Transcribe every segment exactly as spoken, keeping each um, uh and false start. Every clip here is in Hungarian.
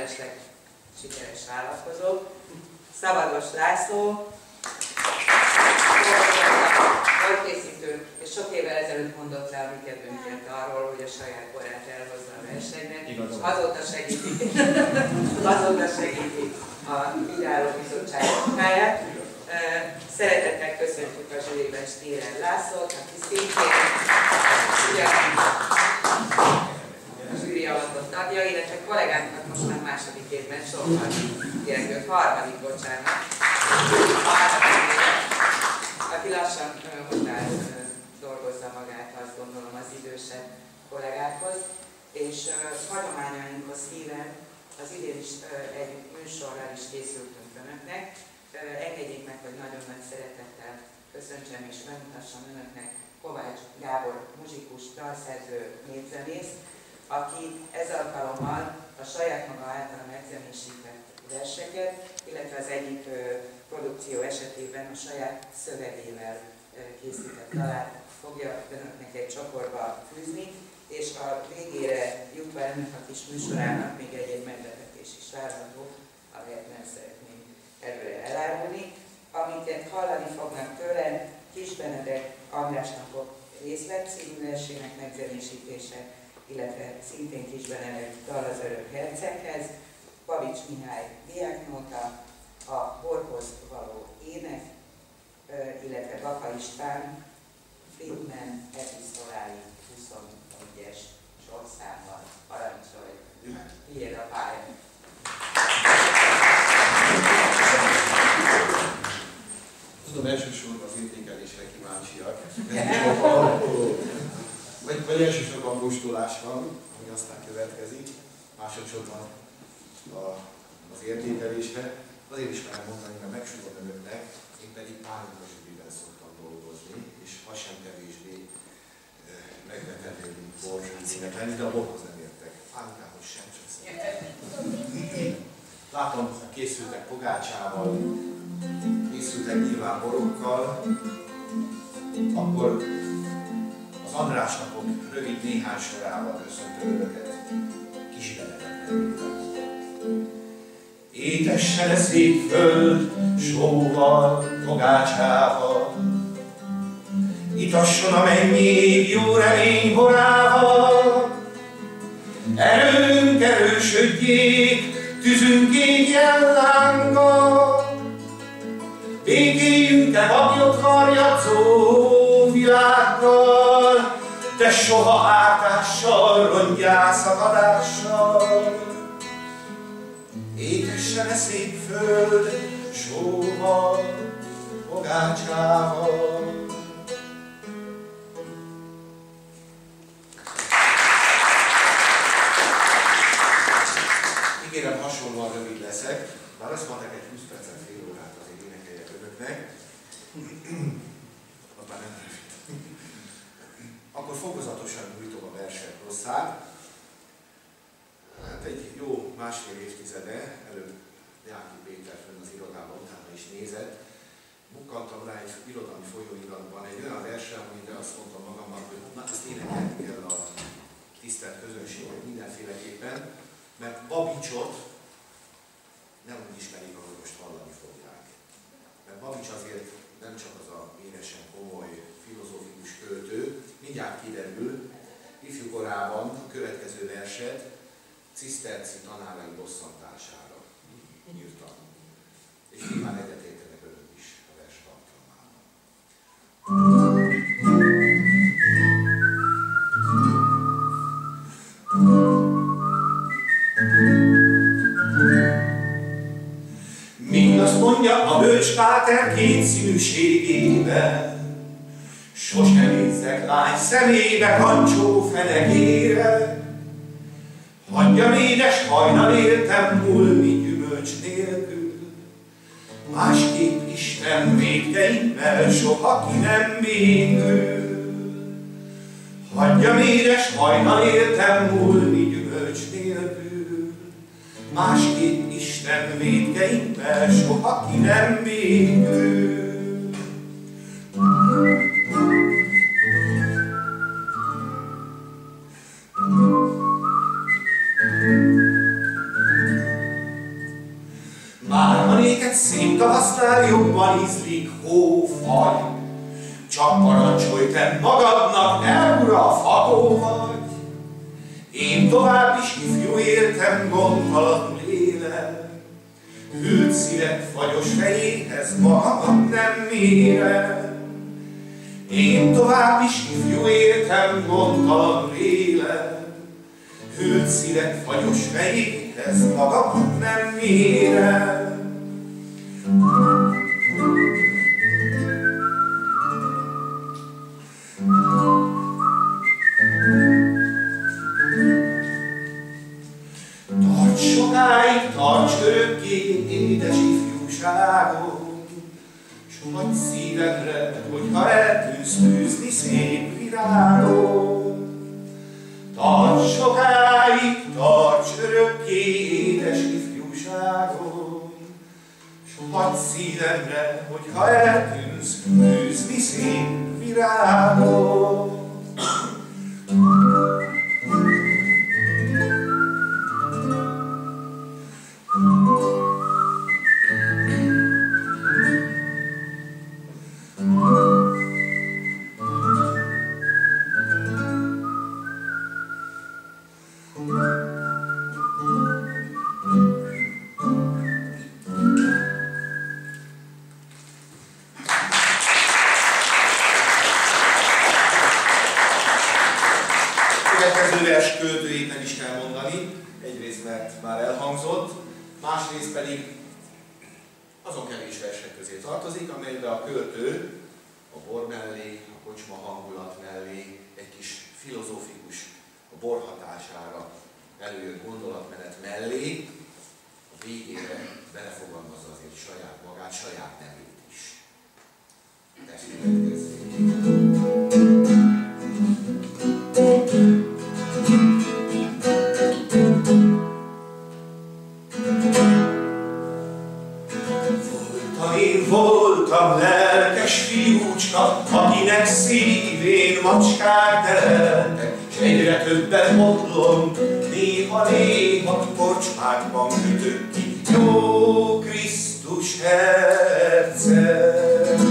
mellesleg sikeres vállalkozó. Szabados László, borkészítő, és sok évvel ezelőtt mondott le a mi kedvünkért arról, hogy a saját borát elhozza a versenynek. Azóta segíti, azóta segíti a Bíráló Bizottság munkáját. Szeretettel köszöntjük a zsűriben Stierer Lászlót, aki szintén a zsűri avatott tagja, illetve kollégánknak most már második évben sokkal illetve harmadik, bocsánat, aki lassan hozzá dolgozza magát, azt gondolom, az idősebb kollégákhoz, és hagyományainkhoz híven az idén is egy műsorral is készültünk önöknek. Engedjék meg, hogy nagyon nagy szeretettel köszöntsem és bemutassam önöknek Kovács Gábor muzsikus, dalszerző, népzenész, aki ez alkalommal a saját maga által megzenésített verseket, illetve az egyik produkció esetében a saját szövegével készített dalát fogja önöknek egy csokorba fűzni, és a végére jutva ennek a kis műsorának még egy meglepetés is várható, amelyet nem szeretném előre elárulni. Amiket hallani fognak tőlem, Kis Benedek András Napok részlet című versének megzenésítése, illetve szintén Kis Benedek Dal az örök herceghez, Babics Mihály diáknóta, a borhoz való ének, illetve Baka István Friedman epistolái huszonegyes sorszámban. Parancsolj! Tiéd a pálya! Tudom, elsősorban az értékelésre kíváncsiak. vagy, vagy elsősorban kóstolás van, ami aztán következik. Másodszorban a, az értékelésre. Azért is kell mondani, mert megsúgom önöknek, én pedig pálinka zsűriben szoktam dolgozni, és az sem kevésbé e, megvetendő, mint borzsűrinek lenni, de a borhoz nem értek. Pálinkához sem, csak szeretem. Látom, készültek pogácsával, készültek nyilván borokkal, akkor az András Napok rövid néhány sorával köszöntöm önöket Kis Benedek nevében. Étessen a szép föld, sóval, pogácsával, itasson a mennyég jó remény borával, erőnk erősödjék, tűzünk égjen lánggal, békéljünk-e bagyot harjadzó világgal, de soha ártással, rongyá szakadással. Étessen a szép föld, sóval, pogácsával. Ígérem, hasonlóan rövid leszek, bár azt mondták, egy húsz percet, fél órát azért énekeljek önöknek. Az már nem rövid. Akkor fokozatosan nyújtom a versek rosszát. Hát egy jó másfél évtizede, előbb Jáki Péter fönn az irodában, utána is nézett, bukkantam rá egy irodalmi folyóiratban egy olyan versre, amire azt mondtam magamnak, hogy na, ezt énekelni kell a tisztelt közönségnek mindenféleképpen, mert Babicsot nem úgy ismerik, ahogy most hallani fogják. Mert Babics azért nem csak az a véresen komoly, filozófikus költő, mindjárt kiderül, ifjúkorában a következő verset ciszterci tanárai bosszantására írtam. És nyilván egyetértenek önök is a vers tartalmával. Mindazt mondja a bölcs páter kétszínűségében, sosem nézzek lány szemébe kancsó fenekére. Hagyjam édes hajnal éltem múlni gyümölcs nélkül, másképp Isten végteimmel soha ki nem békül. Hagyjam édes hajnal éltem múlni gyümölcs nélkül, másképp Isten védkeimmel soha ki nem békül. Neked szép tavasznál jobban ízlik hófagy. Csak parancsolj te magadnak, ne ura, fakó vagy. Én tovább is ifjú éltem, gondtalan lélek. Hűlt szívek fagyos fejéhez magamat nem mérem. Én tovább is ifjú éltem, gondtalan lélek. Hűlt szívek fagyos fejéhez magamat nem mérem. Tarts sokáig, tarts örökké, édes ifjúságom, s hagyj szívemre, hogyha eltűnsz tűzni szép virágom. Tarts sokáig, tarts örökké, édes ifjúságom, s hagyj szívemre, hogyha eltűnsz tűzni szép virágom. Másrészt pedig azon kevés versek közé tartozik, amelyben a költő a bor mellé, a kocsma hangulat mellé egy kis filozófikus, a bor hatására előjött gondolatmenet mellé a végére belefogalmazza azért saját magát, saját nevét is. Ez következik. Voltam lelkes fiúcska, akinek szívén macskák teltek, s egyre többet botlom, néha-néha korcsmákban ütök ki, jó Krisztus herceg.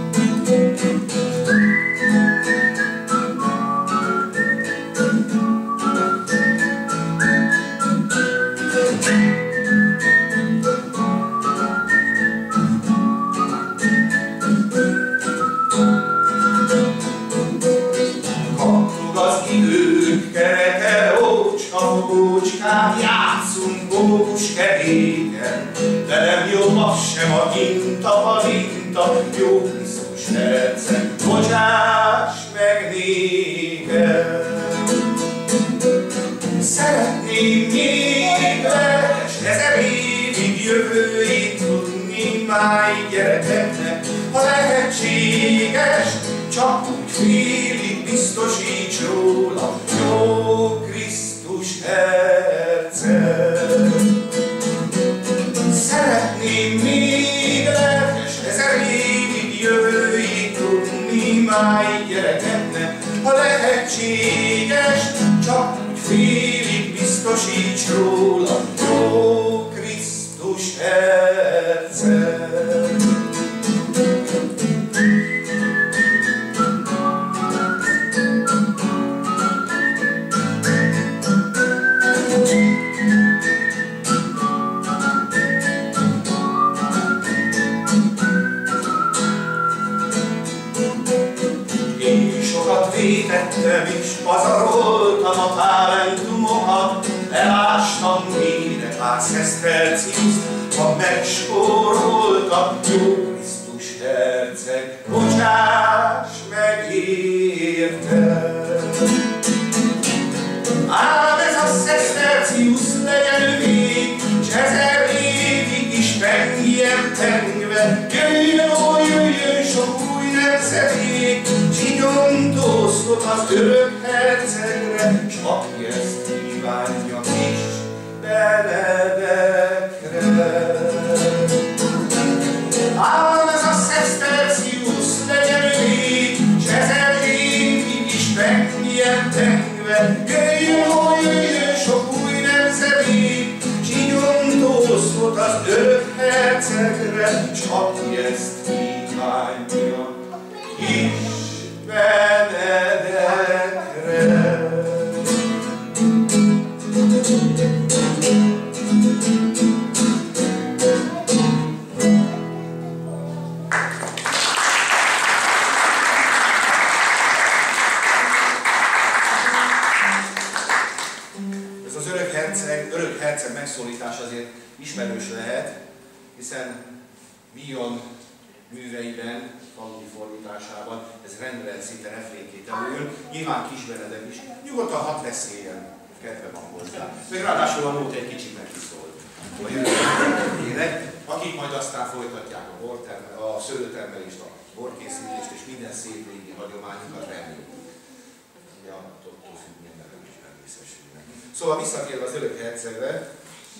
Játszunk bókuskeréken, velem jobb az sem a hinta, palinta, jó Krisztus herceg, bocsáss meg nékem. Szeretném még lelkes ezer évig jövőjét tudni máig gyerekeknek, ha lehetséges, csak úgy félig biztosíts róla, jó Krisztus herceg. Szeretném még lelkes ezer évig jövőjét tudni máig gyerekeknek, ha lehetséges, csak úgy félig biztosíts róla, jó Krisztus herceg. Vétettem és pazaroltam a talentumokat, elástam mire Szeszterciuszt, ha megspóroltam, jó Krisztus herceg, bocsáss meg értem. Ám ez a Szesztercius legyen vég, s ezer évig is pengjen pengve, jöjjön, ó, jöjjön sok új nemzedék, csinyontóztot az örök hercegre, s aki ezt kívánja kis Benedekre. Ám ez a Szesztercius legyen vég, s ezer évig is pengjen pengve, jöjjön, ó, jöjjön sok új nemzedék, csinyontóztot az örök hercegre, hercegre, s aki ezt kívánja, kis Benedekre. Ez az örök herceg, örök herceg megszólítás azért ismerős lehet, hiszen Villon műveiben, faludi fordításában ez rendre szinte refrénként előjön. Nyilván Kis Benedek is. Nyugodtan hadd beszéljen, kedve van hozzá. Még ráadásul a nóta egy kicsit meg is szólt a jövőjének, akik majd aztán folytatják a, bortermel, a szőlőtermelést, a borkészítést és minden szép régi hagyományokat reméljük. Ja, attól függ, minden is megrészesülnek. Szóval visszatérve az örök hercegre,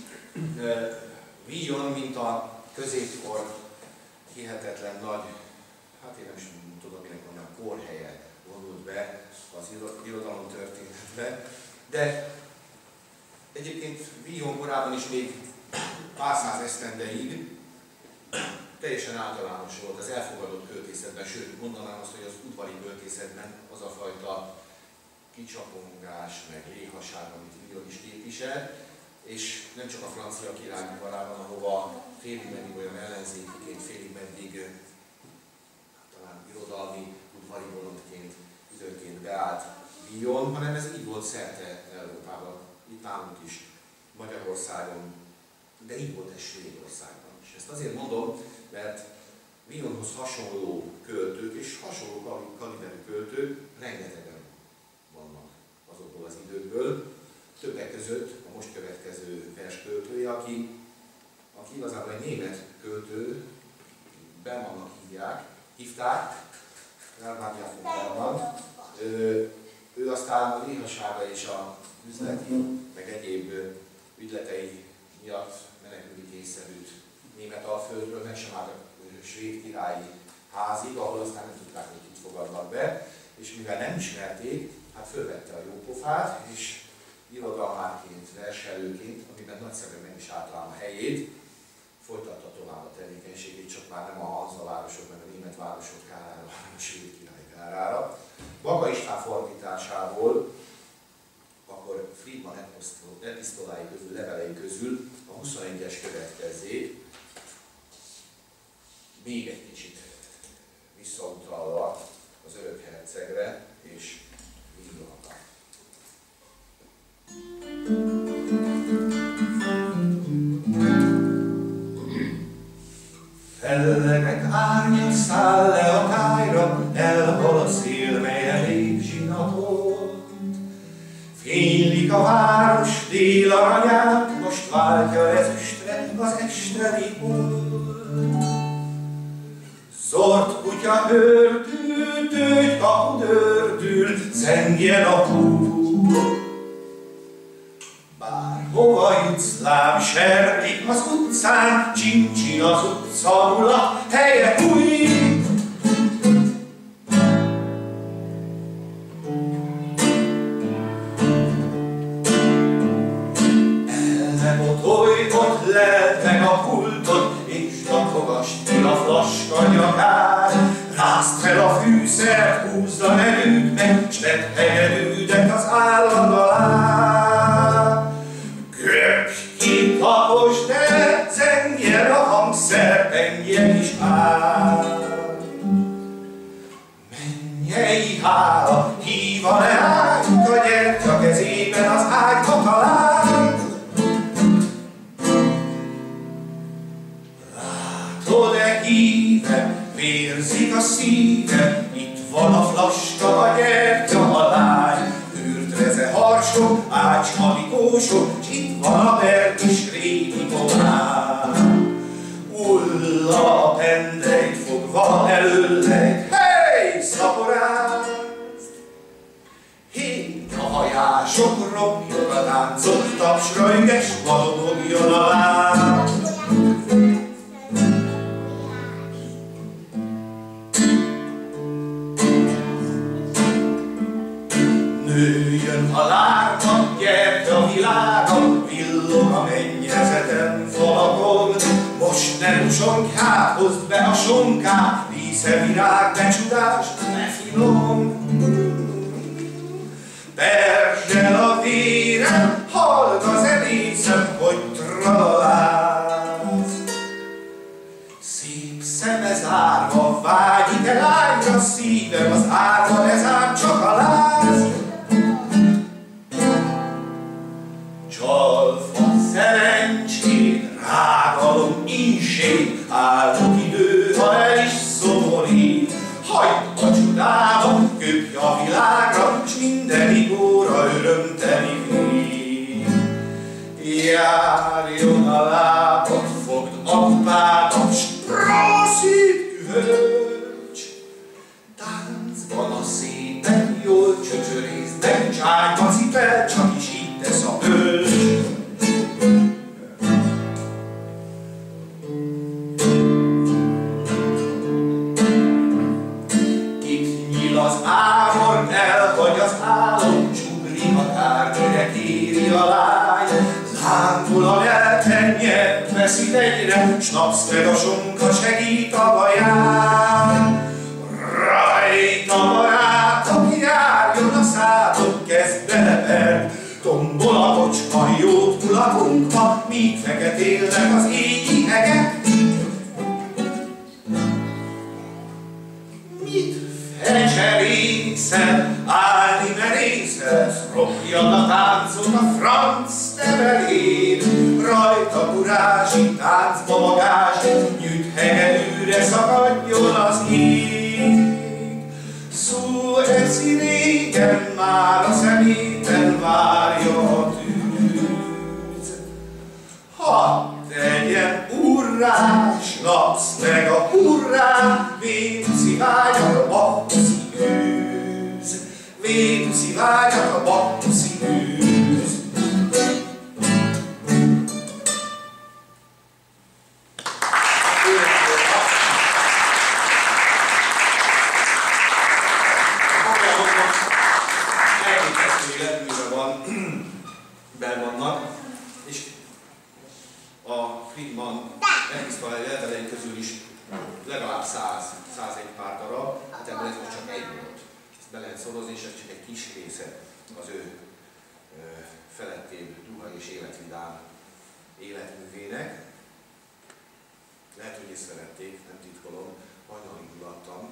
Villon, mint a középkor hihetetlen nagy, hát én nem is tudom, minek mondjam, kórhelye vonult be az irodalom történetbe, de egyébként Villon korában is még pár száz esztendeig teljesen általános volt az elfogadott költészetben, sőt mondanám azt, hogy az udvari költészetben az a fajta kicsapongás, meg léhaság, amit Villon is képvisel, és nem csak a francia király udvarában, ahova félig meddig olyan ellenzékiként, félig meddig talán irodalmi, udvari bolondként időnként beállt Villon, hanem ez így volt szerte Európában, itt nálunk is, Magyarországon, de így volt ez Svédországban is. Ezt azért mondom, mert Villonhoz hasonló költők és hasonló kaliberű költők rengetegen vannak azokból az időkből, többek között a most következő versköltője, aki, aki igazából egy német költő, Bellmannak hívják, hívták, Bernard von Bellman. Ő, ő aztán a léhasága és a üzleti, meg egyéb ügyletei miatt menekülni kényszerült Németalföldről, meg sem állt a svéd királyi házig, ahol aztán nem tudták, hogy kit fogadnak be, és mivel nem ismerték, hát fölvette a jópofát, és irodalmárként, verselőként, amiben nagyszerűen meg is általán a helyét, folytatta tovább a tevékenységét, csak már nem a Hanza városok, meg a német városok kárára, hanem a svéd király kárára. Baga István fordításából, akkor Friedman episztolái közül, levelei közül a huszonegyes következzék, még egy kicsit visszautalva az örök hercegre és Villonra. Fellegek árnyak száll le a tájra, elhal a szél, mely elég zsinatott. Fénylik a város dél aranyát, most váltja ezüstre az esteli hold. Zord kutya hördül, tőgy kapud ördül, zengjen a húr. Bárhova jutsz, láb serlik az utcán, csincsin az utca mulat, helye új. Elmebotolj, ott leld meg a pultot, és dakogasd ki a flaska nyakát. Rázd fel a fűszert, húzd a nevűt meg, s vedd hegedűdet az állam alá. Köpj ki, taposd el, zengjen a hangszer, pengjen is áll. Mennyei hála, híva le ágyunk a gyertya kezében az ágyba talál. Látod-e híve, vérzik a szíve, itt van a flaska, a gyertya, a lány. Őrtreze harsok, ácska mikósok, s itt van a vert is régi pomány. Ulla a pendreit fogva előleg, hey, szaporázd! Hét a hajások, robjon a táncot, tapsra üges, vadogogjon a láb. Nőjön a lárma, gyert a világa, villog a mennyezeten falakon. Most nem sonkát, hozd be a sonkát, dísze virág, becsudást, ne finom. Persd el a vérem, halld az elészem, hogy tralaláz. Szép szeme zárva, vágyik el lányra szívem, az árva ez ám csak a láz. Csalfa szerencsét, rágalom inség, áldok idő, ha el is szomorít. Hagyd a csodába, köpj a világra, s minden igóra örömteli vég. Járjon a lábad, fogd apádat, s prószít üvölcs. Táncban a szépen jól csöcsörész, nem csájba cipel, csak is így tesz a bölcs. Az ámor elhagy az álom, csugri akármire kéri a lány. Lángol a lelken, nyert veszít egyre, s napszted a sonka segít a baján. Rajta barátok, járjon a szádok, kezd beleperd, tombol a bocska, jót mulakunkba, míg feketélnek az égi hegek. Mit fecserészel, állni merészel, ropjad a táncot a franc nevelén. Rajta kurázsi, táncba magás, nyűjt hegedűre szakadjon az ég. Szó eszi régen, már a szeméten várja a tűz. Hadd tegyen urrá, s napsz meg a hurrá, Vénuszi vágyat a baktuszi űz. Vénuszi vágyat a baktuszi űz. Vannak, és a Friedman Elkisztalai levelei közül is legalább száz, százegy pár darab, hát ebből ez most csak egy volt. Ezt be lehet szorozni, és ez csak egy kis része az ő ö, felettébb duha és életvidám életművének. Lehet, hogy észrevették, nem titkolom, hajnalig mulattam,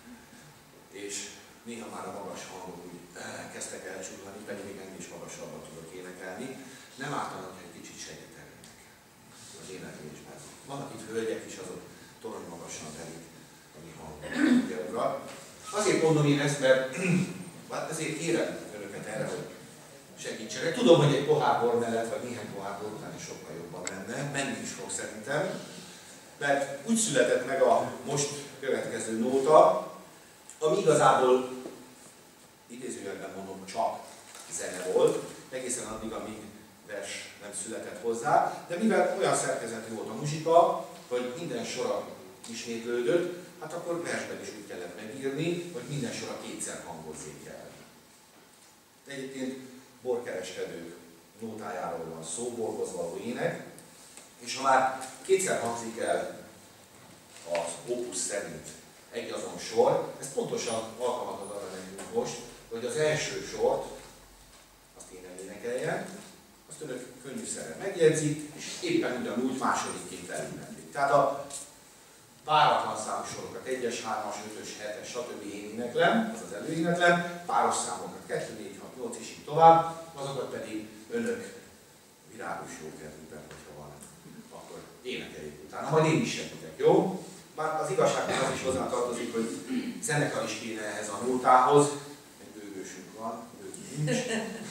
és néha már a magas hangok úgy kezdtek elcsúllani, pedig még ennél is magasabban tudok énekelni. Nem ártanak, hogy egy kicsit segítenének az éneklésben. Vannak itt hölgyek is, azok torony magasan telik a mi hangunkra. Azért mondom én ezt, mert ezért kérem önöket erre, hogy segítsenek. Tudom, hogy egy pohár bor mellett, vagy néhány pohár bor után is sokkal jobban lenne, menni is fog szerintem, mert úgy született meg a most következő nóta, ami igazából, idézőjelben mondom, csak zene volt, egészen addig, amíg vers nem született hozzá, de mivel olyan szerkezetű volt a muzsika, hogy minden sora ismétlődött, hát akkor versben is úgy kellett megírni, hogy minden sora kétszer hangozzék el. Egyébként borkereskedők nótájáról van szó, borhoz való ének, és ha már kétszer hangzik el az opus szerint egy azon sor, ez pontosan alkalmat ad arra nekünk most, hogy az első sort, azt én elénekeljem, azt önök könnyűszerűen megjegyzik, és éppen ugyanúgy másodikként eléneklik. Tehát a páratlan számú sorokat, egyes, hármas, ötös, hetes, stb. Én éneklem, az az előéneklem, páros számokat kettő, négy, hat, nyolc és így tovább, azokat pedig önök virágos jókedvűben, hogyha van, akkor énekeljék utána, majd én is segítek, jó? Bár az igazságban az is hozzá tartozik, hogy zenekar is kéne ehhez a nótához, egy bőgősünk van, bőgő nincs.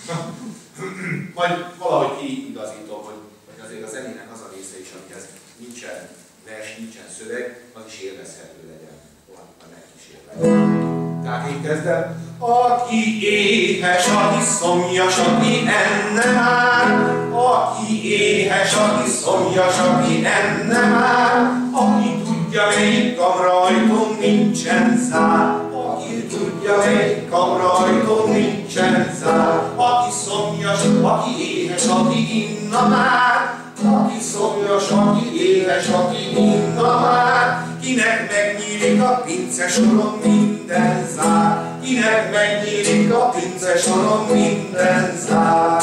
Majd valahogy kiigazítom, hogy, hogy azért a zenének az a része is, amihez nincsen vers, nincsen szöveg, az is élvezhető legyen. Valahogy megkísérlek. Tehát én kezdem. Aki éhes, aki szomjas, aki enne már. Aki éhes, aki szomjas, aki enne már. Aki tudja, melyik kamrajtón nincsen zár. Aki tudja, melyik kamrajtón nincsen zár. Aki szomjas, aki éhes, aki inna már. Aki szomjas, aki éhes, aki inna már, kinek megnyílik a pince soron minden zár, kinek megnyílik a pince soron minden zár.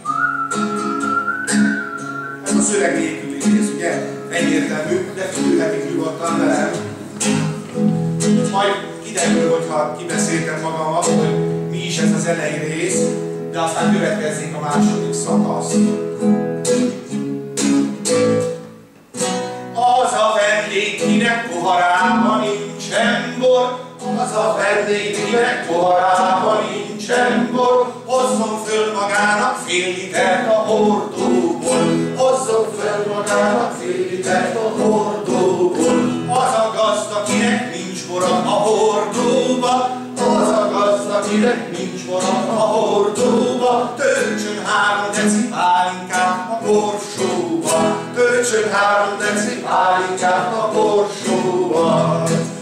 Ez a szöveg nélküli rész, ugye? Egyértelmű, de figyelhetik nyugodtan velem. Majd kiderül, hogyha kibeszéltem magamat, hogy mi is ez az elejé rész, de aztán következzék a második szakasz. Az a vendég, kinek poharában nincsen bor, az a vendég, kinek poharában nincsen bor, hozzon föl magának fél litert a hordóból, hozzon föl magának fél litert a hordóból. Az a gazda, kinek nincs bora a hordóba, az a gazda, kinek nincs bora a hordóba, töltsön három deci pálinkát a borsóba, töltsön három deci pálinkát a borsóba.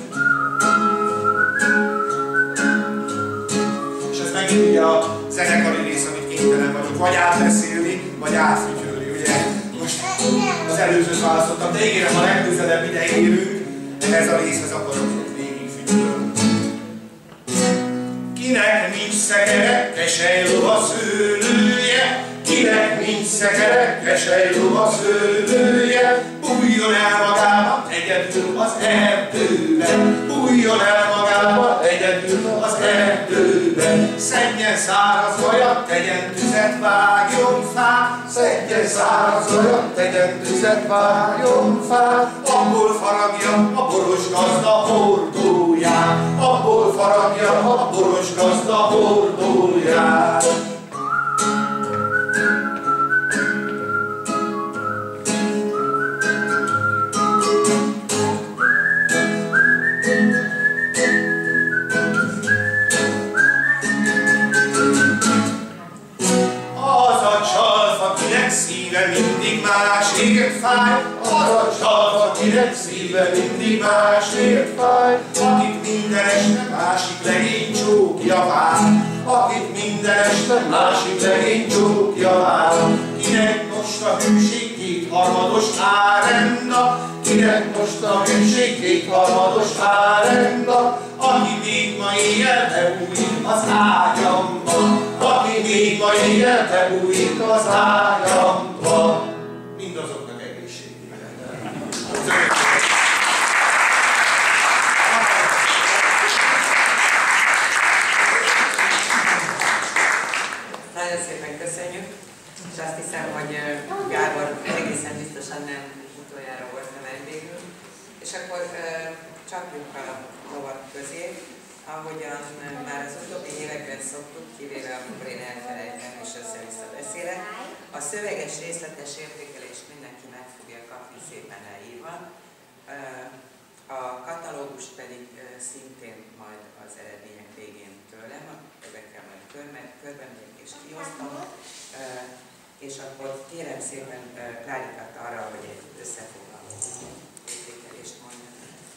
És ez megint ugye a zenekari rész, amit kénytelen vagyok vagy átbeszélni, vagy átfütyölni, ugye? Most az előzőt választottam, de ígérem, a legközelebb ide érünk, ehhez a részhez akarok végig fütyölni. Kinek nincs szekere, keselyllova szőlője, kinek nincs szekere, keselyllova szőlője, bújjon el magába egyedül az erdőben, bújjon el magába egyedül az erdőben, szedjen száraz vajat, tegyen tüzet, vágjon fát, szedjen száraz vajat, tegyen tüzet, vágjon fát, abból faragja a boros gazda hordóját, abból faragja a boros gazda hordóját. Mindig másért fáj, az a csalva, kinek szíve mindig másért fáj, akit minden este másik legény csókja vár, akit minden este másik legény csókja vár. Kinek most a hűség kétharmados árenda, kinek most a hűség kétharmados árenda, aki még ma éjjel bebújik az ágyamba, aki még ma éjjel bebújik az ágyamba. Mindazoknak egészségére. Nagyon szépen köszönjük, és azt hiszem, hogy Gábor egészen biztosan nem utoljára volt a vendégünk, és akkor csapjunk a lovat közé, ahogyan már az utóbbi években szoktuk, kivéve amikor én elfelejtem és össze-vissza beszélek, a szöveges részletes értékelést mindenki meg fogja kapni szépen leírva, a katalógust pedig szintén majd az eredmények végén tőlem, ezekkel majd körben megyek és kiosztom, és akkor kérem szépen Klárikát arra, hogy egy összefoglaló értékelést mondjon.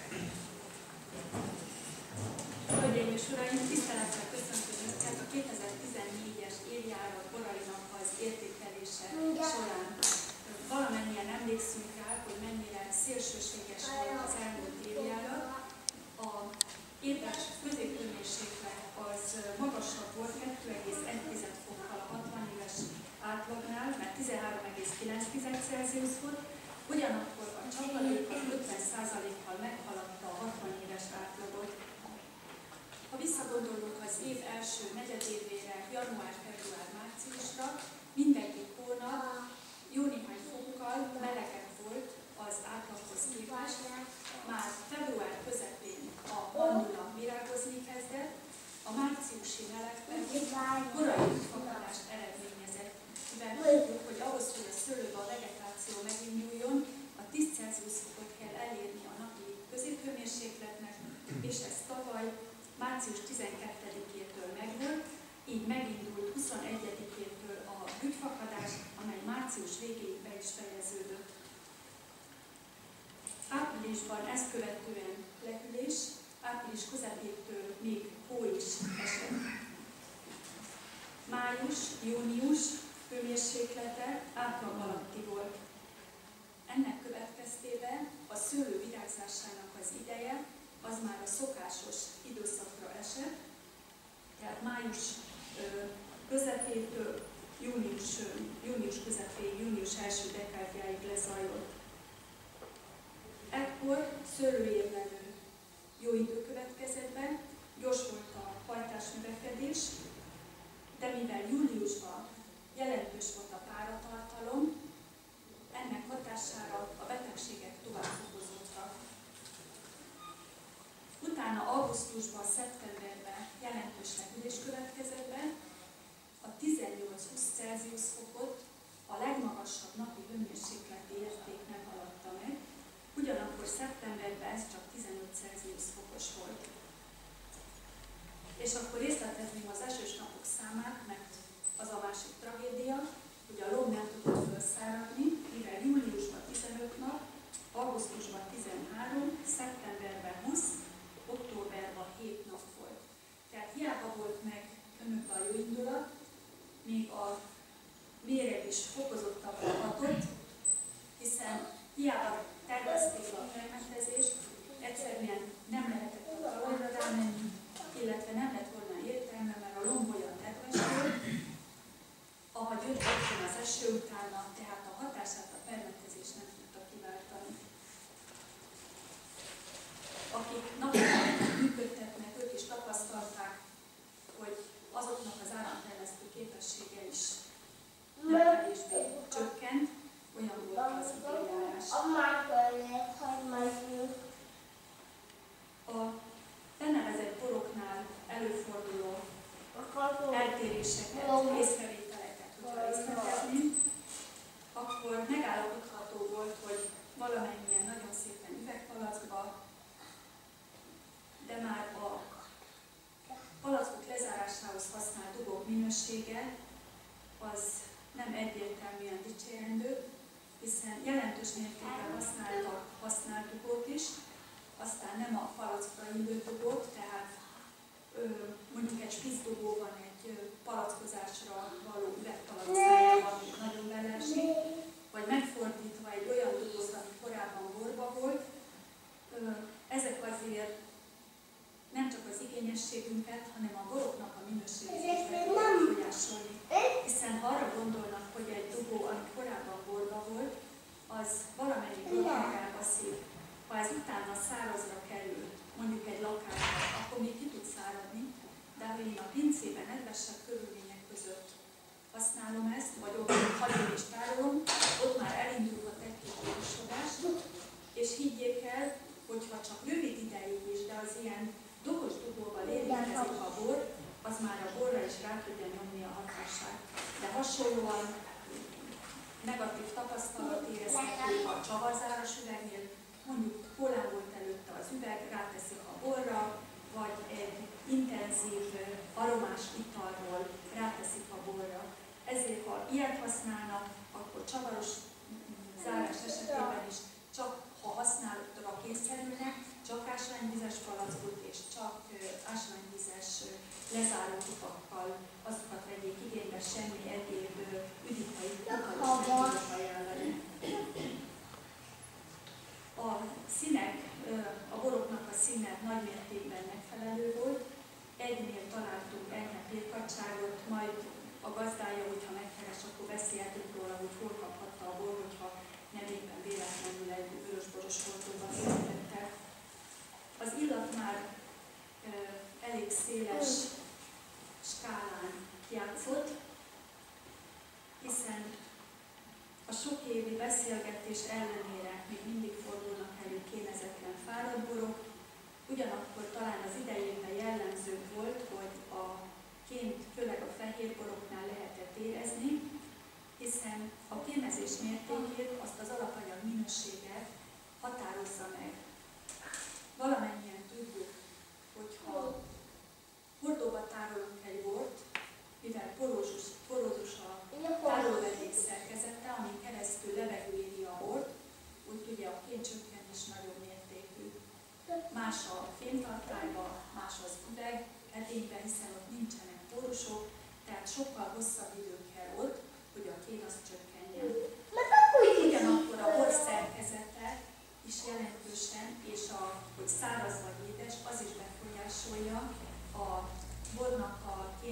Hölgyeim és uraim, tisztelettel köszöntöm Önöket a kétezer-tizennégyes évjárat borainak az értékelése során. Valamennyien emlékszünk rá, hogy mennyire szélsőséges volt az elmúlt évjárat. A éves középhőmérséklet az magasabb volt kettő egész egy fokkal a hatvan éves átlagnál, mert tizenhárom egész kilenc Celsius volt, ugyanakkor a csapadék az ötven százalékkal meghaladta a hatvan éves átlagot. Ha visszagondolunk az év első negyedévére, január, február, márciusra, mindegyik hónap jó néhány fokkal melegebb volt az átlaghoz képest. Már február közepén a mandula virágozni kezdett, a márciusi meleg pedig korai ütkakadást eredményezett, mivel tudjuk, hogy ahhoz, hogy a szőlőbe a vegetáció meginduljon, a tíz Celsius fokot kell elérni a napi középhőmérsékletnek, és ez tavaly március tizenkettedikétől megvolt, így megindult huszonegyedikétől a bükkfakadás, amely március végéig be is fejeződött. Áprilisban ezt követően lehűlés, április közepétől még hó is esett. Május, június hőmérséklete átlag alatti volt. május közepétől június, június közepéig, június első dekádjáig lezajlott. Ekkor szőlőérlelő jó idő következett be, gyors volt a hajtás növekedés, de mivel júliusban jelentős volt a páratartalom, ennek hatására a betegségek tovább fokozódtak. Utána augusztusban, szeptemberben jelentős lehűlés következett be, a tizennyolc-húsz Celsius fokot a legmagasabb napi hőmérsékleti érték nem haladta meg, ugyanakkor szeptemberben ez csak tizenöt Celsius fokos volt. És akkor részletezném az esős napok számát, mert az a másik tragédia, hogy a lomb nem tudott felszáradni, mivel júliusban tizenöt nap, augusztusban tizenhárom, szeptemberben húsz, októberben hét nap volt. Tehát hiába volt meg önökben a jó indulat, még a méreg is fokozottabban hatott, hiszen hiába tervezték a fermentezést, egyszerűen nem lehetett a talajra rámenni, illetve nem lett volna értelme, mert a lomb olyan nedves volt, ahogy jött rögtön az eső utána, tehát a hatását a fermentezés nem tudta kiváltani. Akik napokban működtetnek, ők is tapasztalták, hogy azoknak az államtermesztő képessége is nem kevésbé csökkent, olyan volt az időjárás. A benevezett boroknál előforduló eltéréseket, észrevételeket, hogyha részletezni, akkor megállapítható volt, hogy valamennyien nagyon szépen üvegpalackba, de már a palackok lezárásához használt dugók minősége az nem egyértelműen dicsérendő, hiszen jelentős mértékben használtak használt dugót is, aztán nem a palackra illő dugót, tehát ö, mondjuk egy spiczdugó van egy palackozásra való üvegpalackszájában, ami nagyon beleesik, vagy megfordítva egy olyan dugót, ami korábban borba volt. Ö, ezek azért nem csak az igényességünket, hanem a boroknak a minőségét is befolyásolni. Hiszen ha arra gondolnak, hogy egy dugó, ami korábban borba volt, az valamennyi borot elbaszít. Ha ez utána szárazra kerül, mondjuk egy lakásra, akkor még ki tud száradni, de ha én a pincében nedvesebb körülmények között használom ezt, vagy ott hagyom és tárolom, ott már elindulhat egy-két borosodás, és higgyék el, hogyha csak rövid ideig is, de az ilyen dugos dugóval érintkezik a bor, az már a borra is rá tudja nyomni a hatását. De hasonlóan negatív tapasztalat érezhető a csavarzáros üvegnél, mondjuk kólán volt előtte az üveg, ráteszik a borra, vagy egy intenzív aromás italról ráteszik a borra. Ezért, ha ilyet használnak, akkor csavaros zárás esetében is csak ha használatra kényszerülnek, csak ásványvizes palackot és csak ásványvizes lezárókupakkal azokat vegyék igénybe, semmi egyéb üdítői kupakat nem tudok ajánlani. A színek, a boroknak a színe nagy mértékben megfelelő volt. Egynél találtunk enyhe pirkadtságot, majd a gazdája, hogyha megkeres, akkor beszéltünk róla, hogy hol kaphatta a bor, hogyha nem éppen véletlenül egy vörösboros fordulóban születette. Az illat már e, elég széles skálán játszott, hiszen a sok évi beszélgetés ellenére még mindig fordulnak elő kénezetlen fáradt borok, ugyanakkor talán az idejében jellemző volt, hogy a ként, főleg a fehér boroknál lehetett érezni, hiszen a kémezés mértékét, azt az alapanyag minőséget határozza meg. Valamennyien tudjuk, hogyha hordóba tárolunk egy bort, mivel porózus, porózus a tárolóvedék szerkezete, amin keresztül levegő éri a bort, úgy ugye a kéncsökkenés nagyobb mértékű. Más a fémtartályban, más az üveg edényben, hiszen ott nincsenek pórusok, tehát sokkal hosszabb idő kell ott, hogy a kén az csökkenjen. Ugyanakkor a bor szerkezete is jelentősen, és a, hogy száraz vagy édes, az is befolyásolja a bornak a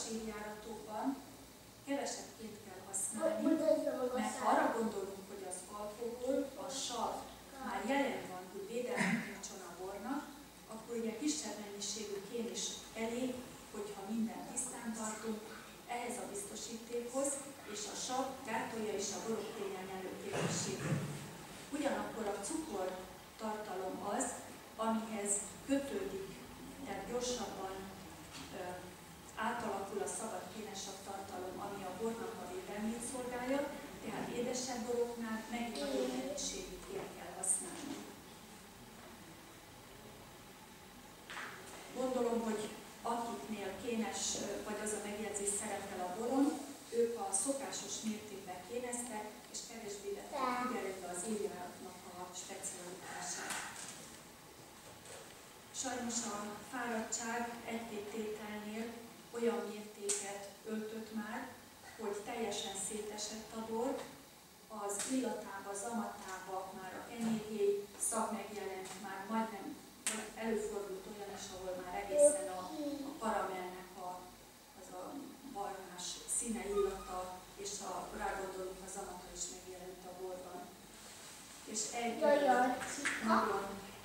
évjáratokban kevesebbként kell használni, mert ha arra gondolunk, hogy az alkohol, a sav már jelen van, hogy védelmet nyújtson a bornak, akkor ugye kisebb mennyiségű kén is elég, hogyha minden tisztán tartunk ehhez a biztosítékhoz, és a sav gátolja is a borok tényen előképességét. Ugyanakkor a cukortartalom az, amihez kötődik, tehát gyorsabban ö, átalakul a szabad kénesav tartalom, ami a bornak a védelmét szolgálja, tehát édesebb boroknál megint nagyobb mennyiségű kén kell használni. Gondolom, hogy akiknél kénes, vagy az a megjegyzés szerepel a boron, ők a szokásos mértékben kéneztek, és kevésbé vettek figyelembe az évjáratnak a specialitását. Sajnos a fáradtság egy-két tételnél olyan mértéket öltött már, hogy teljesen szétesett a bor, az illatába, zamatába már a kenyérhéj szag megjelent, már majdnem előfordult olyan is, ahol már egészen a, a karamellnek a, az a barnás színe, illata, és a rágondolunk, a zamata is megjelent a borban. És egy nagyon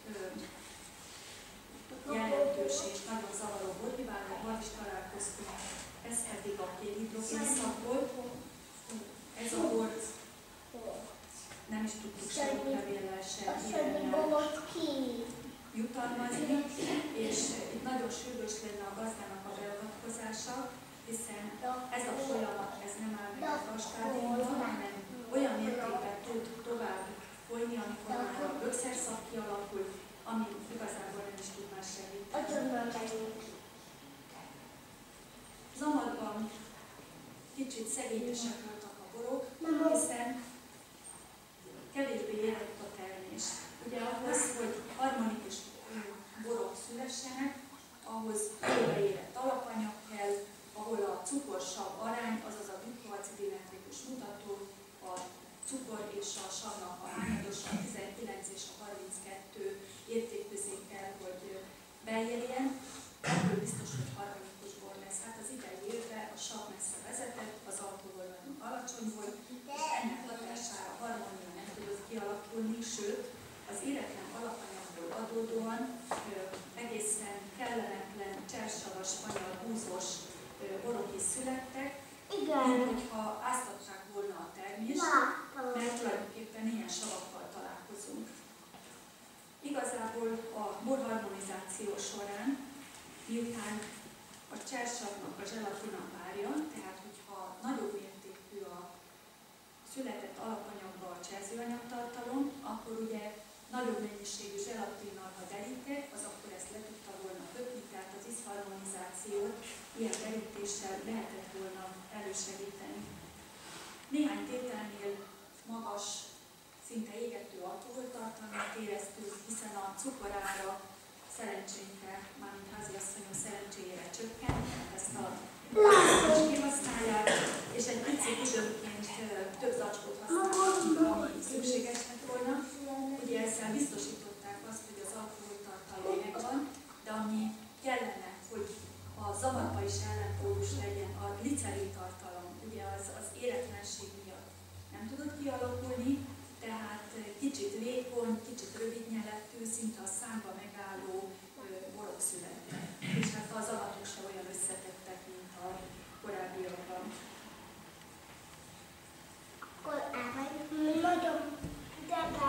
jelentős és nagyon zavaró borhibával is találkoztunk, ez pedig a kénhidrogén szag volt. Ez a bor nem is tudtuk se útlevéllel, se hírennel jutalmazni, és itt nagyon sürgős lenne a gazdának a beavatkozása, hiszen ez a folyamat ez nem áll meg a vastádiumban, hanem olyan mértékben tud tovább folyni, amikor már a bökszerszag kialakul, ami igazából nem is tud már segíteni. Zamatban kicsit szegényesek voltak a borok, hiszen kevésbé érett a termés. Ugye ahhoz, hogy harmonikus borok szülessenek, ahhoz jóbeérett alapanyag kell, ahol a cukor-sav arány, azaz a glikkoacidimetrikus mutató, a cukor és a savnak a hányadosa, a tizenkilenc és a harminckettő érték közé kell, hogy beérjen, akkor biztos, hogy harmonikus bor lesz. Hát az idei évben a sav messze vezetett, az alkohol nagyon alacsony volt, és ennek hatására a harmónia nem tudott kialakulni, sőt, az éretlen alapanyagból adódóan ö, egészen kellemetlen, csersavas, spanyol, húzós ö, borok is születtek, mint hogyha áztatták volna a termést, mert tulajdonképpen ilyen savakkal találkozunk. Igazából a borharmonizáció során, miután a csersavnak a zselatina párja, tehát hogyha nagyobb mértékű a született alapanyagba a cserzőanyagtartalom, akkor ugye nagyobb mennyiségű zselatinnal, ha derítek, az akkor ezt le tudta volna kötni, tehát az iszharmonizációt ilyen derítéssel lehetett volna elősegíteni. Néhány tételnél magas, szinte égető alkoholtartalmat éreztünk, hiszen a cukorára szerencsénkre, mármint háziasszonyom szerencséjére csökkent, ezt a is kihasználják, és egy picit időnként több zacskót használnak, ami szükséges lett volna. Ugye ezzel biztosították azt, hogy az alkoholtartalom megvan, de ami kellene, hogy a zavarba is ellenpólus legyen, a glicerin tartalom, ugye az, az éretlenség miatt nem tudott kialakulni, tehát kicsit vékony, kicsit rövid nyeletű, szinte a számba megálló borok születtek. És hát az avatok se olyan összetettek, mint a korábbiakban. Akkor elmegyünk, mi nagyon drága.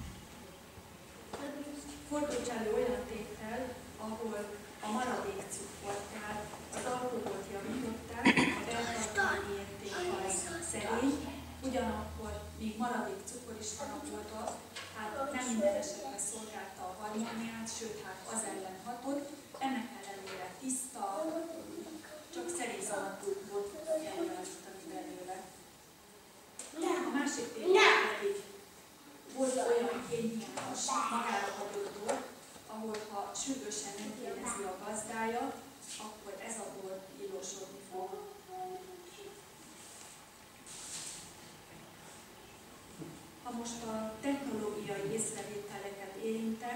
Fordíts elő olyan tétel, ahol a maradék cukor, tehát az alkoholt javították, a beltartalmi érték az szerény, ugyanakkor még maradék cukor is van a borban, hát nem minden esetben szolgálta a harmóniát, sőt, hát az ellen hatott. Ennek ellenére tiszta, csak szerény zavartú bort tudott előállítani belőle. A másik tétel pedig volt olyan kényelmes magára adott bor, ahol ha sürgősen nem kérdezi a gazdája, akkor ez a bor illósodni fog. Ha most a technológiai észrevételeket érintem,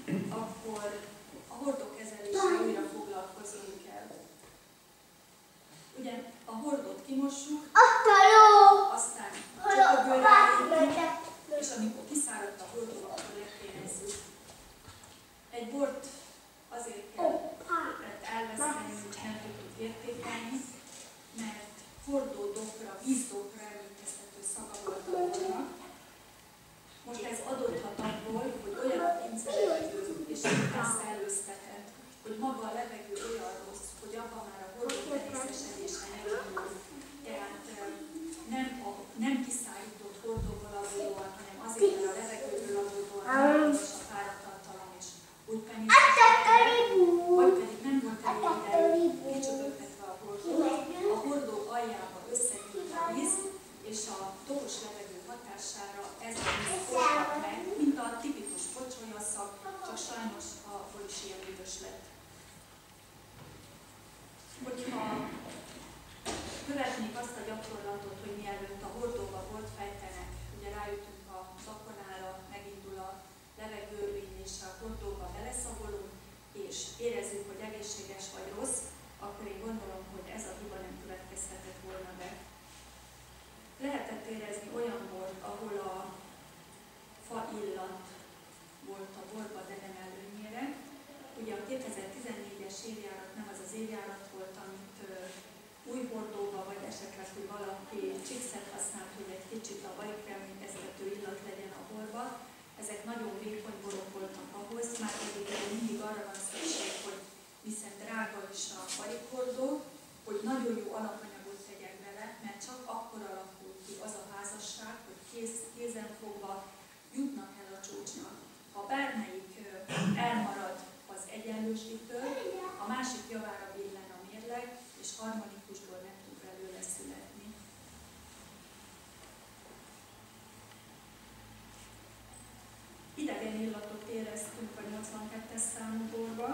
akkor a hordókezeléssel újra foglalkozunk el. majd a hordót kimossuk, aztán csöpögőre állítjuk, és amikor kiszáradt a hordó, akkor lepénezzük. Egy bort azért kell elveszteni, hogy nem tudjuk értékelni, mert hordódokra, vízdokra emlékeztető szaga volt a bornak. Most ez adódhat abból, hogy olyan a pincelevő és szellőztetett, hogy maga a levegő olyan rossz, hogy abban már a hordó természesedése megindul. Tehát nem, a, nem kiszállított hordóból adódóan, hanem azért, mert a levegőből adódóan nem is a páratartalom és úgy penészesített, vagy pedig nem volt elég ideig kicsöpögtetve a hordó. A hordó aljába összegyűlt a víz, és a dobos levegő hatására ez a víz fogtak meg, mint a tipikus pocsolyaszag, csak sajnos abból is ilyen üdös lett. Hogyha követnék azt a gyakorlatot, hogy mielőtt a hordóba bort fejtenek, ugye rájutunk a zakonára, megindul a levegővény és a hordóba beleszagolunk, és érezzük, hogy egészséges vagy rossz, akkor én gondolom, hogy ez a hiba nem következhetett volna be. Lehetett érezni olyan bort, ahol a fa illat volt a borba, de nem előnyére. Ugye a kétezer-tizennégyes évjárat nem az az évjárat volt, amit uh, új hordóba, vagy esetleg, hogy valaki chipset használt, hogy egy kicsit a barikra emlékeztető illat legyen a borba. Ezek nagyon vékony borok voltak ahhoz, már pedig mindig arra van szükség, hogy viszont drága is a barikhordó, hogy nagyon jó alapanyagot tegyek bele, mert csak akkor alakul ki az a házasság, hogy kéz, kézen fogva jutnak el a csúcsnak. Ha bármelyik elmarad az egyenlősítől, a másik javára billen a mérleg, és harmonikusból nem tud belőle születni. Idegen illatot éreztünk a nyolcvankettes számú borba,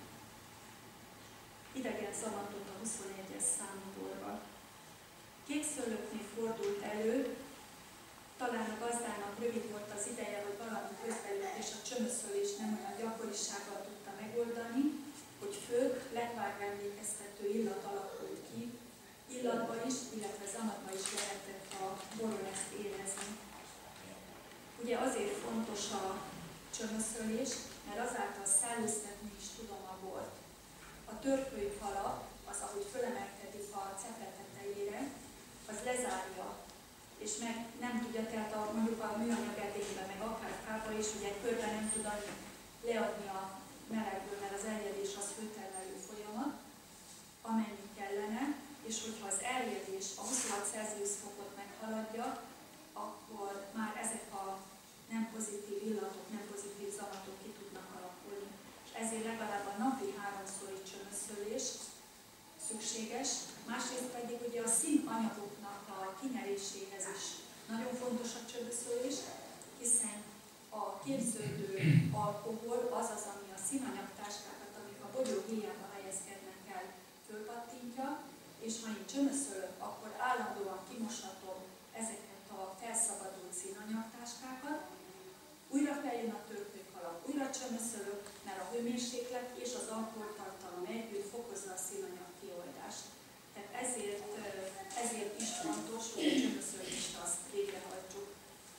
idegen szavantot a huszonegyes számú borba. Kékszőlőknél fordult elő, talán a gazdának rövid volt az ideje, hogy valami közbejött, és a csömöszölés nem olyan gyakorisággal tudta megoldani, hogy főbb, lekvárra emlékeztető illat alakult ki, illatba is, illetve zamatba is lehetett a boron ezt érezni. Ugye azért fontos a csömöszölés, mert azáltal szellőztetni is tudom a bort. A törpői kalap, az ahogy fölemelkedik a cepre tetejére, az lezárja, és meg nem tudja, tehát a, mondjuk a műanyag edényben, meg akár fába is, ugye egy körben nem tud leadni a melegből, mert az eljedés az hőtermelő folyamat, amennyi kellene, és hogyha az eljedés a huszonhat Celsius fokot meghaladja, akkor már ezek a nem pozitív illatok, nem pozitív zavatok ki tudnak alakulni. És ezért legalább a napi háromszori csömöszölés szükséges, másrészt pedig ugye a színanyagoknak a kinyeréséhez is nagyon fontos a csömöszölés, hiszen a képződő alkohol az az, ami a színanyagtáskákat, amik a bogyó héjába helyezkednek el, fölpattintja, és ha én csömöszölök, akkor állandóan kimoshatom ezeket a felszabadult színanyagtáskákat, újra feljön a törpőkalap, újra csömöszölök, mert a hőmérséklet és az alkoholtartalom együtt fokozza a színanyag kioldást. Tehát ezért, ezért is fontos, hogy a csömöszölést azt végrehajtsuk.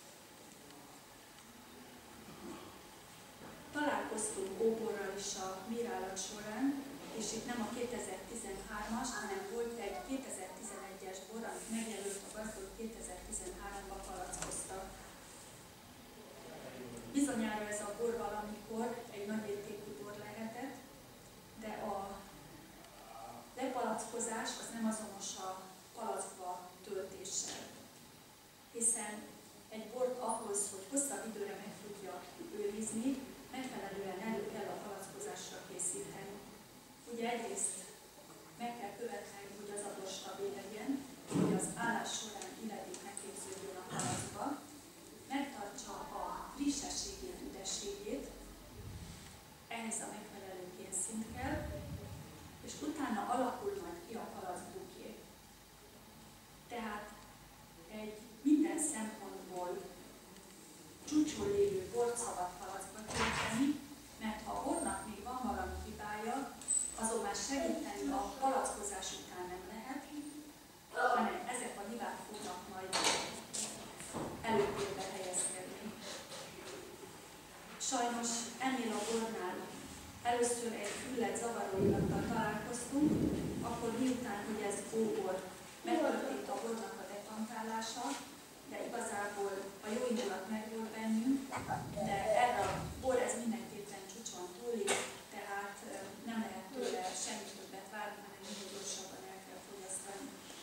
Találkoztunk óborral is a bírálat során, és itt nem a kétezer-tizenhármas, hanem volt egy kétezer-tizenegyes bor, amit megjelölt a gazda, hogy kétezer-tizenháromban palackoztak. Bizonyára ez a bor valamikor egy nagyértékű bor lehetett, de a lepalackozás az nem azonos a palackba töltéssel. Hiszen egy bort ahhoz, hogy hosszabb időre meg tudja őrizni, megfelelően elő kell a palackozásra készíteni. Ugye egyrészt meg kell követelni, hogy az a bor stabil legyen, hogy az állás során illetve megképződjön a palackba, megtartsa a frissességét, üdességét, ehhez a megfelelő génszint kell, és utána alakul majd ki a palackbuké. hozzáállása, de igazából a jó indulat megvolt bennünk, de erre a bor ez mindenképpen csúcson túlik, tehát nem lehet tőle semmi többet várni, hanem minél gyorsabban el kell fogyasztani.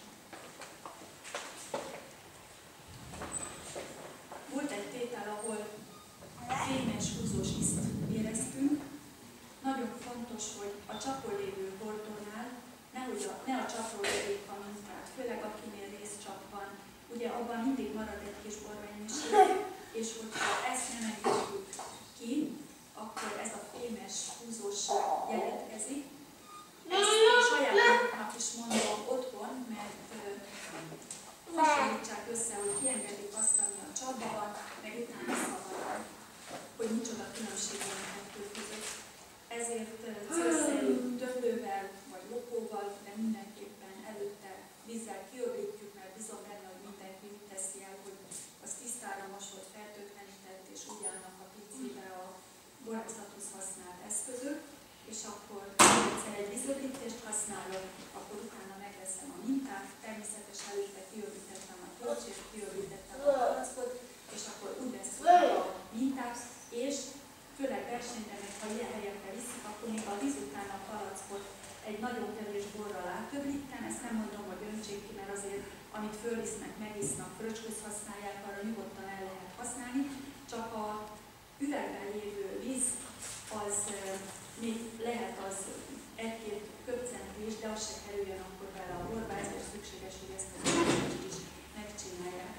Volt egy tétel, ahol fémes húzós ízt éreztünk. Nagyon fontos, hogy a csapról lévő bordónál nehogy a, ne a csapról legyék a mintát, főleg akinél részcsap van. Ugye abban mindig marad egy kis bormennyiség, és hogyha ezt nem engedjük ki, akkor ez a fémes húzóság jelentkezik. Ezt saját maguknak is mondom otthon, mert hasonlítsák össze, hogy kiengedik azt, ami a csapban van, meg utána szabadon, hogy micsoda különbség van a kettő között. Ezért célszerű döglővel vagy lopóval, de mindenképpen előtte vízzel kiöblítjük, mert bízom benne, hogy mindenki úgy teszi el, hogy az tisztára mosott, fertőtlenített és úgy állnak a picibe a borászathoz használt eszközök, és akkor egyszer egy vízöblítést használok, akkor utána megveszem a mintát, természetesen előtte kiöblítettem a töltsét, kiöblítettem a palackot, és akkor úgy veszünk a mintát, és főleg versenyben, ha ilyen helyekre viszik, akkor még a víz után a palackot egy nagyon kevés borral átöblítem, ezt nem mondom, hogy öntsék ki, mert azért, amit fölvisznek, megisznak, fröcskőz használják, arra nyugodtan el lehet használni, csak a üvegben lévő víz, az még lehet az egy-két köpcentés, de az se kerüljön akkor bele a borba, ezért szükséges, hogy ezt az üveget is megcsinálják.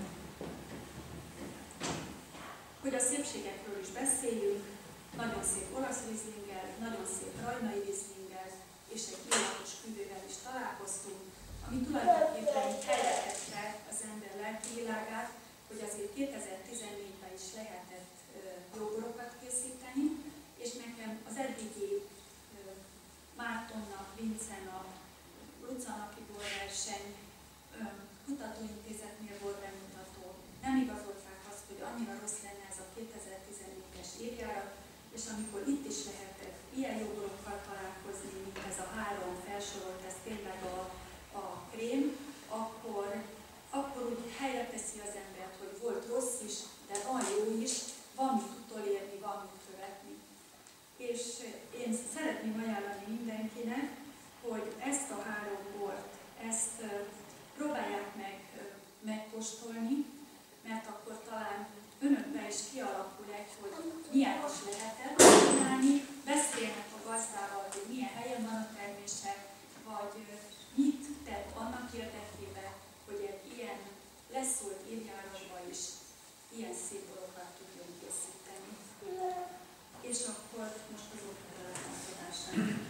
Hogy a szépségekről is beszéljünk, nagyon szép olasz rizlinggel, nagyon szép rajnai rizlinggel, és egy illatos küvével is találkoztunk, ami tulajdonképpen helyretette az ember lelki világát, hogy azért kétezer-tizennégyben is lehetett jó borokat készíteni, és nekem az eddigi Mártonnak, Vincenak, Lucanaki borverseny, kutatóintézetnél volt bemutató, nem igazolták azt, hogy annyira rossz lenne ez a kétezer-tizennégyes évjárat, és amikor itt is lehetett ilyen jó borokkal találkozni, mint ez a három felsorolt, ez tényleg a, a krém, akkor, akkor úgy helyre teszi az embert, hogy volt rossz is, de van jó is, van mit utolérni, van mit követni. És én szeretném ajánlani mindenkinek, hogy ezt a három bort, ezt próbálják meg megkóstolni, mert akkor talán önökben is kialakul egy, hogy milyen is lehetett csinálni, beszélnek a gazdával, hogy milyen helyen van a termése, vagy mit tett annak érdekében, hogy egy ilyen leszólt évjárasban is ilyen szép borokat tudjon készíteni. És akkor most az oktatásán.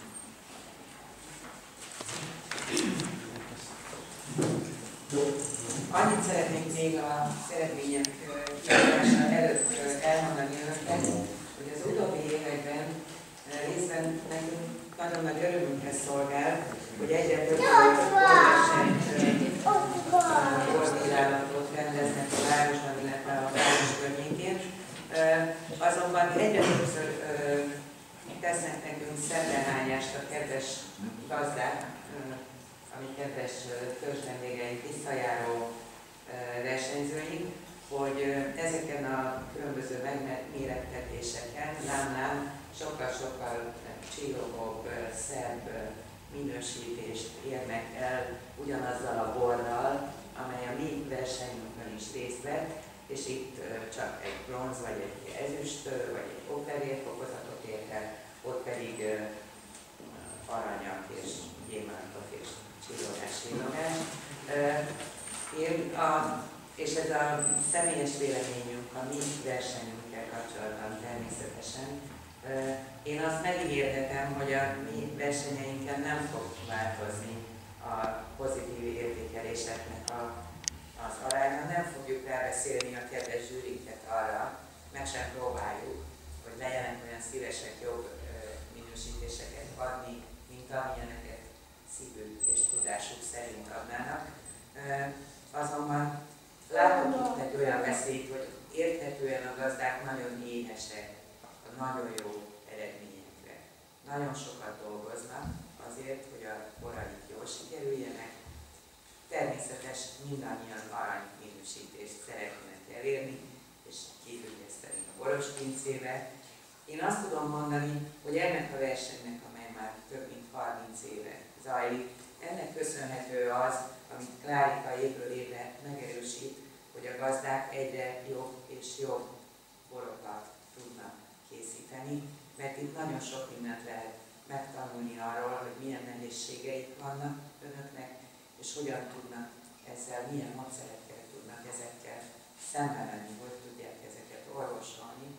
Annyit szeretnék még a eredmények kiadása előtt elmondani önöknek, hogy az utóbbi években részben nekünk nagyon nagy örömünkre szolgál, hogy egyre több borvírálatot rendeznek a városban, illetve a város környékén. Azonban egyre többször tesznek nekünk szemrehányást a kedves gazdák, ami kedves törzsvendégeink, visszajáró versenyzőink, hogy ezeken a különböző megmérettetéseken nálam sokkal-sokkal csillogóbb, szebb minősítést érnek el ugyanazzal a borral, amely a mi versenyünkön is részt vett, és itt csak egy bronz, vagy egy ezüst, vagy egy oklevér fokozatot ért el, ott pedig aranyak és gyémántok és csillogás-csillogás. Én a, és ez a személyes véleményünk a mi versenyünkkel kapcsolatban természetesen. Én azt megígérhetem, hogy a mi versenyeinken nem fog változni a pozitív értékeléseknek a, az aránya. Nem fogjuk rábeszélni a kedves zsűrinket arra, meg sem próbáljuk, hogy legyenek olyan szívesek jobb minősítéseket adni, mint amilyeneket szívük és tudásuk szerint adnának. Azonban látok itt egy olyan veszélyt, hogy érthetően a gazdák nagyon éhesek a nagyon jó eredményekre. Nagyon sokat dolgoznak azért, hogy a boraik jól sikerüljenek. Természetes mindannyian arany minősítést szeretnének elérni, és kifüggeszteni a borospincébe. Én azt tudom mondani, hogy ennek a versenynek, amely már több mint harminc éve zajlik, ennek köszönhető az, amit Klárika évről évre megerősít, hogy a gazdák egyre jobb és jobb borokat tudnak készíteni, mert itt nagyon sok mindent lehet megtanulni arról, hogy milyen nehézségeik vannak önöknek, és hogyan tudnak ezzel, milyen módszerekkel tudnak ezekkel szembe menni, hogy tudják ezeket orvosolni.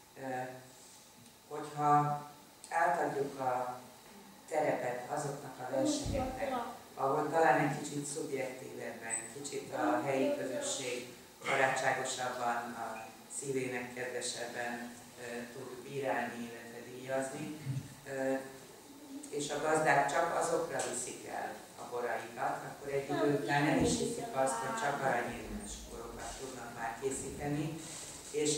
Hogyha átadjuk a terepet azoknak a versenyeknek, ahol talán egy kicsit szubjektívebben, kicsit a helyi közösség barátságosabban, a szívének kedvesebben tud bírálni, illetve díjazni, és a gazdák csak azokra viszik el a boraikat, akkor egy idő után el is hiszik azt, hogy csak aranyérmes borokat tudnak már készíteni, és,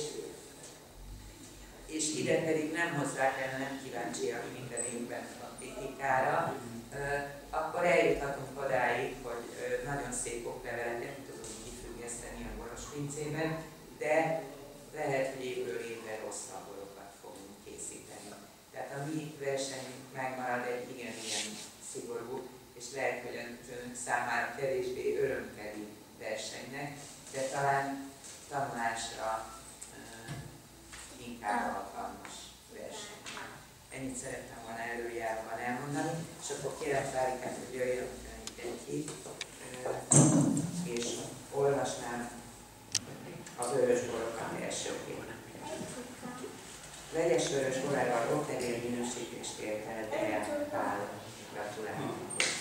és ide pedig nem hozzák el, nem kíváncsiak minden évben a kritikára, akkor eljuthatunk odáig, hogy nagyon szép okleveleket tudunk kifüggeszteni a borospincében, de lehet, hogy évről évre rosszabb borokat fogunk készíteni. Tehát a mi versenyünk megmarad egy igen-igen szigorú, és lehet, hogy önök számára kevésbé örömteli versenynek, de talán tanulásra uh, inkább alkalmas verseny. Ennyit szerettem volna előjáróban elmondani, és akkor kérem Klárikát, hogy jöjjön egy és olvasnám a vörös borokat elsőként. Vegyes vörös borával oklevél minősítést ért el Deák Pál. Gratulálok!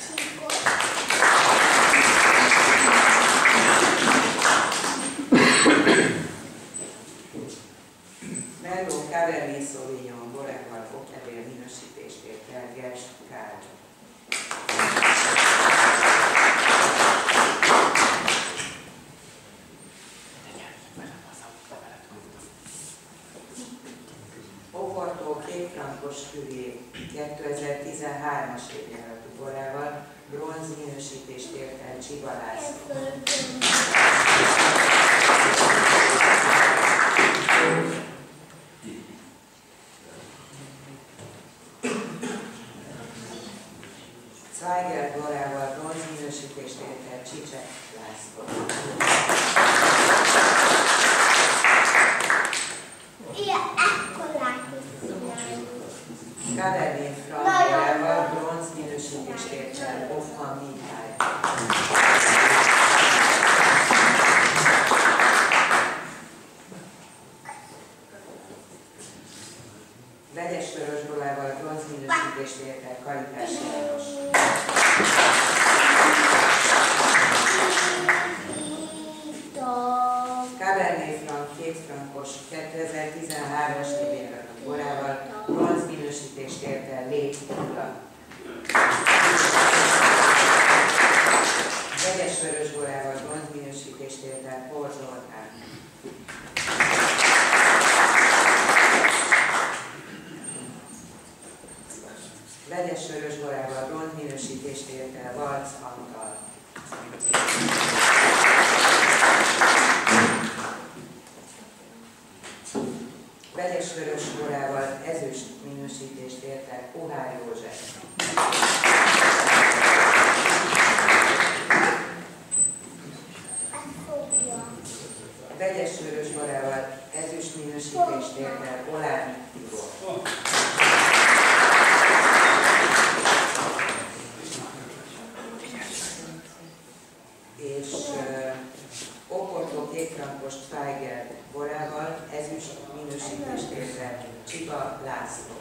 Merlot Cabernet Sauvignon borával oklevél minősítést ért el Gers Kál. Oportó kétfrankos küvé kétezer-tizenhármas évjáratú borával bronz minősítést ért el Csiba László. Zweigelt borával bronz minősítést ért el Csicsek László. Cabernet Franc borával bronz minősítést ért el Hoffman Mihály. Vegyes vörös borával bronz minősítést ért el Karitás János. Cabernet Franc kétfrankos kétezer-tizenhármas évjáratú borával bronz minősítést ért el Légy Gyula. Vegyes vörös borával bronz minősítést ért el Por Zoltán. Vegyes vörös borával bronz minősítést ért el Valc Antal. Vegyes vörös borával ezüst minősítést ért el Kohár József. Vegyes vörös borával ezüst minősítést ért el Olárnyik Tibor. És uh, Oportó kétfrankos Zweigelt borával ezüst minősítést ért el Csiba László.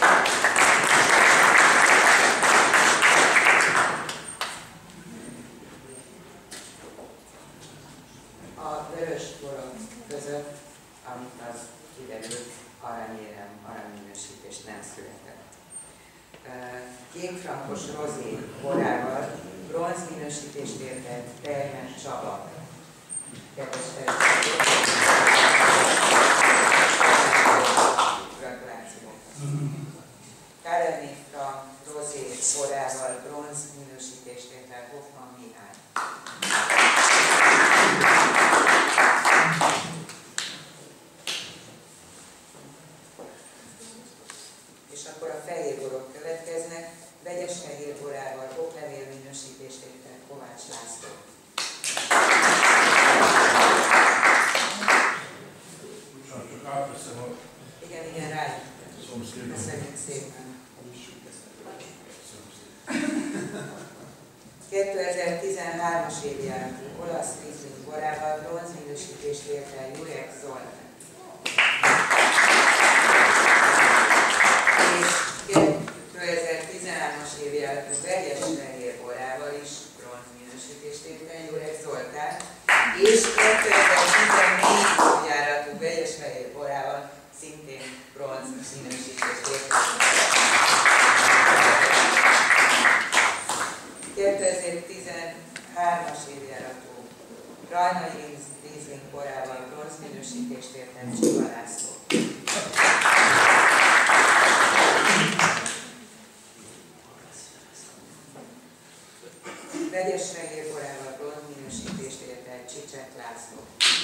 A vörös borok között, amit az kiderült, aranyérem, aranyminősítés nem született. Kétfrankos rozé borával bronz minősítést ért el Termen Csaba. Kedves feleségek! Gratulációk! Cabernet Franc rozé borával bronz minősítést ért el Hoffman Mihály. László. Csak átveszem a Igen, igen, rájuk. szomszédot. Köszönjük szépen. kétezer-tizenhármas évjáratú olasz Riesling borával bronzminősítést ért el Jurek Zoltán. És kétezer-tizenhármas évjáratú vegyes fehér borával is bronzminősítést ért el Jurek Zoltán. És kétezer-tizennégy évjáratú vegyes fehér borával szintén bronzminősítést ért el. kétezer-tizenhármas évjáratú rajnai Riesling borával bronzminősítést ért el Csiga László. Vegyes fehér borával bronzminősítést ért el Csicsek László.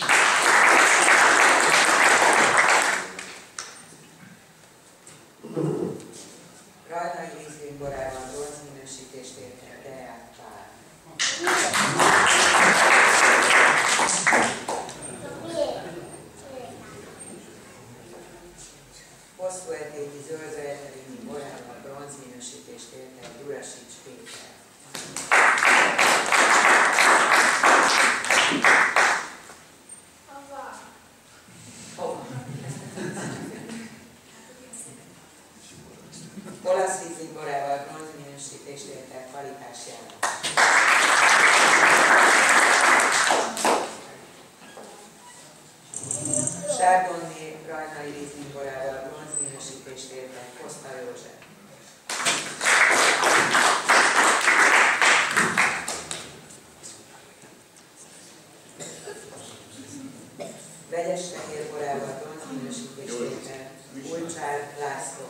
Rajnai Riesling borával bronzminősítést ért el Deák Pál. Hosszú etéki zöld Rejtelényi borával bronzminősítést ért el Gyurasics Péter. Olasz Riesling borával bronzminősítést ért el Kvalitás János. Chardonnay rajnai Riesling borával bronzminősítést ért el Koszta József. Vegyes fehér borával bronzminősítést ért el Ulcsár László.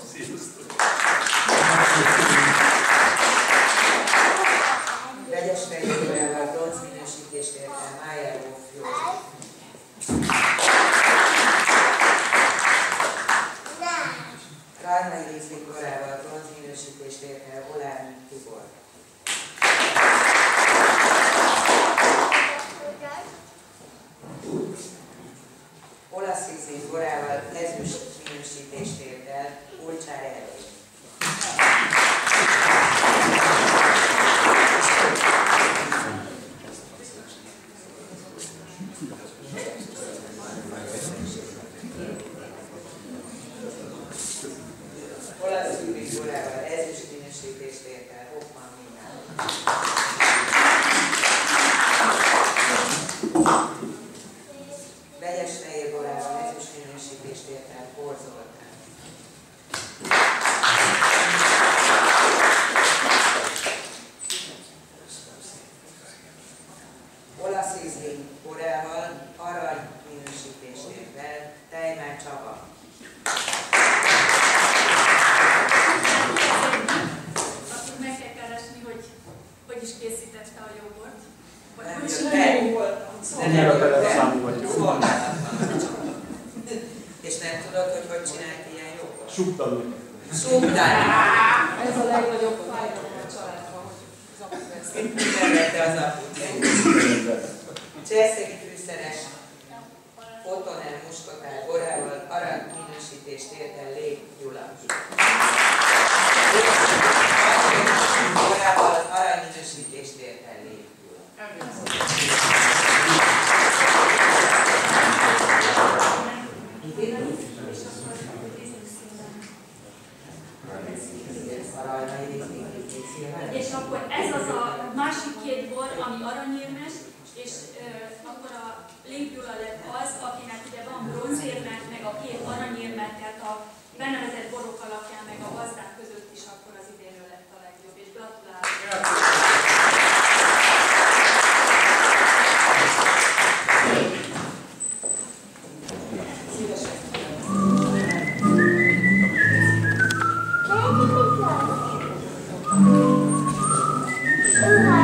Vegyes fehér borával bronzminősítést ért el Májerhoff József. Rajnai Riesling borával bronzminősítést ért el Olárnyi Tibor. Olasz Riesling borával ezüst minősítést ért el Ulcsár Ervin. Olasz Riesling borával ezüst minősítést ért el Hoffmann Mihály. Vegyes fehér borával ezüst minősítést ért el Bor Zoltán. Olasz Riesling borával arany minősítést ért el Tejmán Csaba. Akkor meg kell keresni, hogy hogy is készítette a joghurt. Vagy Nem hogy jött is el. jó volt. Nem jött el. Szolgálatban. És nem tudod, hogy hogy csinált ilyen joghurt? Súgtani. Súgtani. Ez a legnagyobb fájdalom a családban, hogy az apu veszik. Nem vette az aput. Cselszegi fűszeres Fotonel muskotál borával arany minősítést ért el Lép Gyula. Borával arany minősítést ért el Lép Gyula. És akkor ez az a másik két bor, ami aranyérmes, és ö, akkor a Lép Gyula lett az, akinek ugye van bronzérme, meg a két aranyérme, tehát a benevezett borok alapján, meg a gazdák között is akkor az idénről lett a legjobb, és gratulálok! Thank you.